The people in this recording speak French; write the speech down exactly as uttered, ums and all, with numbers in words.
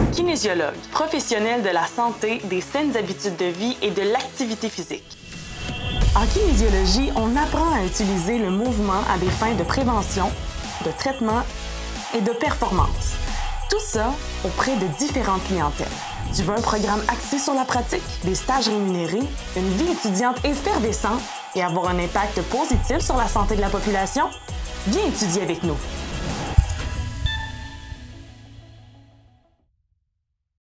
Kinésiologue, professionnel de la santé, des saines habitudes de vie et de l'activité physique. En kinésiologie, on apprend à utiliser le mouvement à des fins de prévention, de traitement et de performance. Tout ça auprès de différentes clientèles. Tu veux un programme axé sur la pratique, des stages rémunérés, une vie étudiante effervescente et avoir un impact positif sur la santé de la population? Viens étudier avec nous.